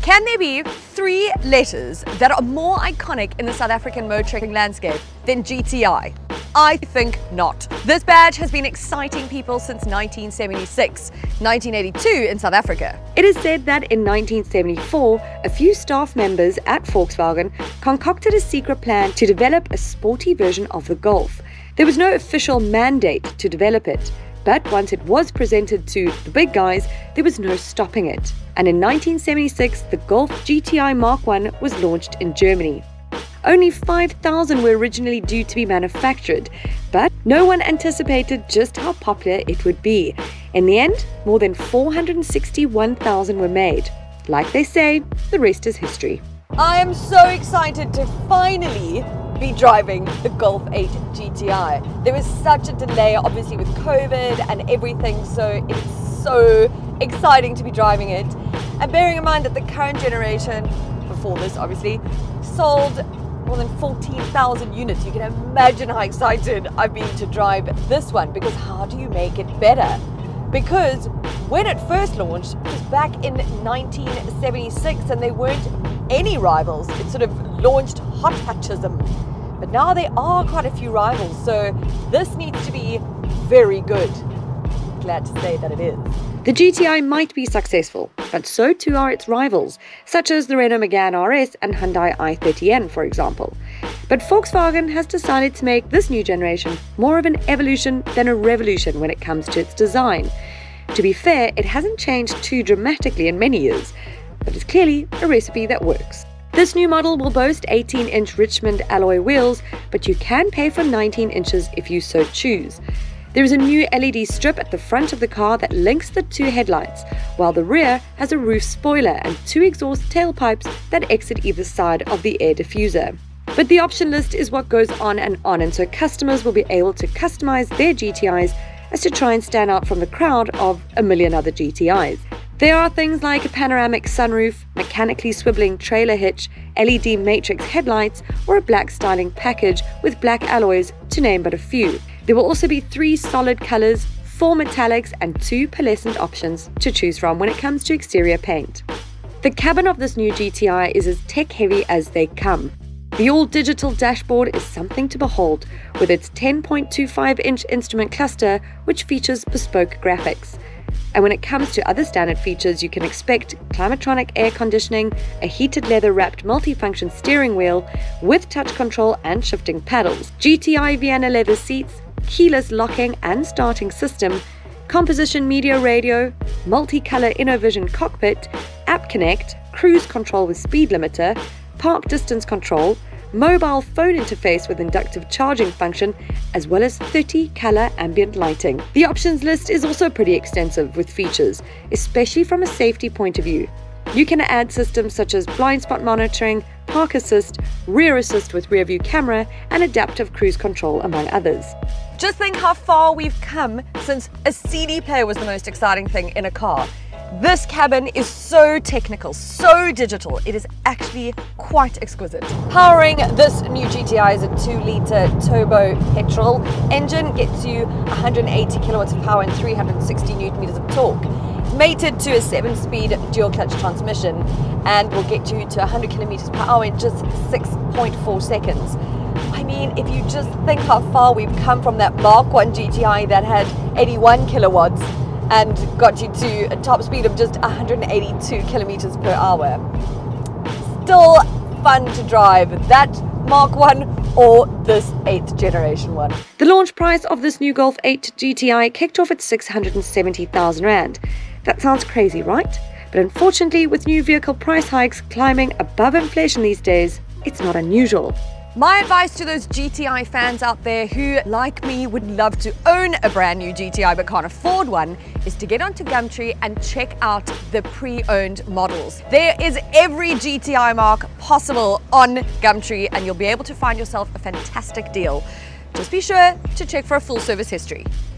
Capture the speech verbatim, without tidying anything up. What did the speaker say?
Can there be three letters that are more iconic in the South African motoring landscape than G T I? I think not. This badge has been exciting people since nineteen seventy-six, nineteen eighty-two in South Africa. It is said that in nineteen seventy-four, a few staff members at Volkswagen concocted a secret plan to develop a sporty version of the Golf. There was no official mandate to develop it, but once it was presented to the big guys, there was no stopping it. And in nineteen seventy-six, the Golf G T I Mark one was launched in Germany. Only five thousand were originally due to be manufactured, but no one anticipated just how popular it would be. In the end, more than four hundred sixty-one thousand were made. Like they say, the rest is history. I am so excited to finally be driving the Golf eight G T I. There was such a delay, obviously, with COVID and everything, so it's so exciting to be driving it. And bearing in mind that the current generation, before this obviously, sold more than fourteen thousand units. You can imagine how excited I've been to drive this one, because how do you make it better? Because when it first launched, it was back in nineteen seventy-six and there weren't any rivals. It sort of launched hot hatchism. But now there are quite a few rivals, so this needs to be very good. Glad to say that it is. The G T I might be successful, but so too are its rivals, such as the Renault Megane R S and Hyundai i thirty N, for example. But Volkswagen has decided to make this new generation more of an evolution than a revolution when it comes to its design. To be fair, it hasn't changed too dramatically in many years, but it's clearly a recipe that works. This new model will boast eighteen inch Richmond alloy wheels, but you can pay for nineteen inches if you so choose. There is a new L E D strip at the front of the car that links the two headlights, while the rear has a roof spoiler and two exhaust tailpipes that exit either side of the air diffuser. But the option list is what goes on and on, and so customers will be able to customize their G T Is as to try and stand out from the crowd of a million other G T Is. There are things like a panoramic sunroof, mechanically swiveling trailer hitch, L E D matrix headlights, or a black styling package with black alloys, to name but a few. There will also be three solid colors, four metallics, and two pearlescent options to choose from when it comes to exterior paint. The cabin of this new G T I is as tech-heavy as they come. The all-digital dashboard is something to behold, with its ten point two five inch instrument cluster, which features bespoke graphics. And when it comes to other standard features, you can expect Climatronic air conditioning, a heated leather-wrapped multifunction steering wheel with touch control and shifting paddles, G T I Vienna leather seats, keyless locking and starting system, composition media radio, multicolor InnoVision cockpit, App Connect, cruise control with speed limiter, park distance control, mobile phone interface with inductive charging function, as well as thirty color ambient lighting. The options list is also pretty extensive with features, especially from a safety point of view. You can add systems such as blind spot monitoring, park assist, rear assist with rear view camera, and adaptive cruise control, among others. Just think how far we've come since a C D player was the most exciting thing in a car. This cabin is so technical, so digital, it is actually quite exquisite. Powering this new G T I is a two litre turbo petrol engine, gets you one hundred eighty kilowatts of power and three hundred sixty newton meters of torque. It's mated to a seven speed dual clutch transmission and will get you to one hundred kilometers per hour in just six point four seconds. I mean, if you just think how far we've come from that Mark one G T I that had eighty-one kilowatts and got you to a top speed of just one hundred eighty-two kilometers per hour. Still fun to drive that Mark one or this eighth generation one. The launch price of this new Golf eight G T I kicked off at six hundred seventy thousand rand. That sounds crazy, right? But unfortunately, with new vehicle price hikes climbing above inflation these days, it's not unusual. My advice to those G T I fans out there who, like me, would love to own a brand new G T I but can't afford one is to get onto Gumtree and check out the pre-owned models. There is every G T I mark possible on Gumtree and you'll be able to find yourself a fantastic deal. Just be sure to check for a full service history.